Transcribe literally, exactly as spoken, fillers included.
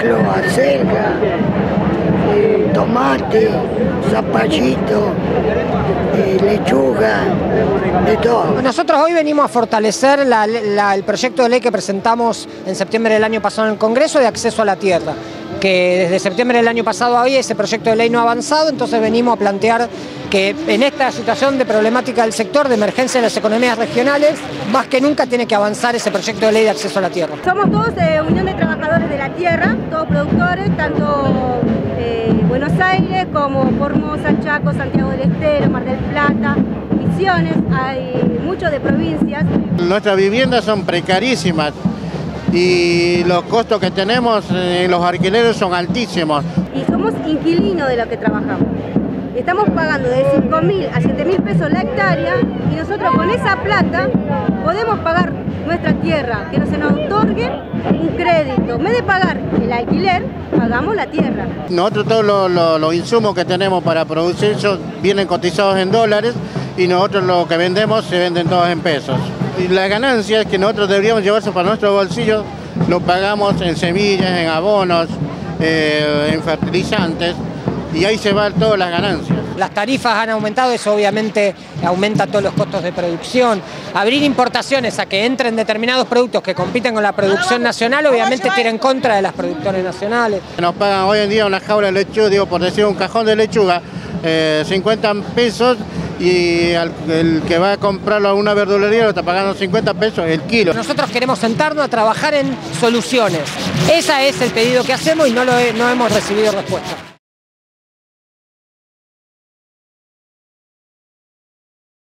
choclo, acelga, eh, tomate, zapallito, eh, lechuga, de todo. Nosotros hoy venimos a fortalecer la, la, el proyecto de ley que presentamos en septiembre del año pasado en el Congreso de acceso a la tierra, que desde septiembre del año pasado a hoy ese proyecto de ley no ha avanzado, entonces venimos a plantear que en esta situación de problemática del sector, de emergencia de las economías regionales, más que nunca tiene que avanzar ese proyecto de ley de acceso a la tierra. Somos todos eh, Unión de Trabajadores de la Tierra, todos productores, tanto eh, Buenos Aires como Formosa, Chaco, Santiago del Estero, Mar del Plata, Misiones, hay muchos de provincias. Nuestras viviendas son precarísimas y los costos que tenemos en los alquileres son altísimos. Y somos inquilinos de lo que trabajamos. Estamos pagando de cinco mil a siete mil pesos la hectárea y nosotros con esa plata podemos pagar nuestra tierra, que no se nos otorgue un crédito. En vez de pagar el alquiler, pagamos la tierra. Nosotros todos los, los, los insumos que tenemos para producir ellos vienen cotizados en dólares y nosotros lo que vendemos se venden todos en pesos. Y la ganancia que nosotros deberíamos llevarse para nuestro bolsillo lo pagamos en semillas, en abonos, eh, en fertilizantes. Y ahí se van todas las ganancias. Las tarifas han aumentado, eso obviamente aumenta todos los costos de producción. Abrir importaciones a que entren determinados productos que compiten con la producción nacional, obviamente tira en contra de las productores nacionales. Nos pagan hoy en día una jaula de lechuga, digo, por decir un cajón de lechuga, eh, cincuenta pesos, y al, el que va a comprarlo a una verdulería lo está pagando cincuenta pesos el kilo. Nosotros queremos sentarnos a trabajar en soluciones. Ese es el pedido que hacemos y no, lo he, no hemos recibido respuesta.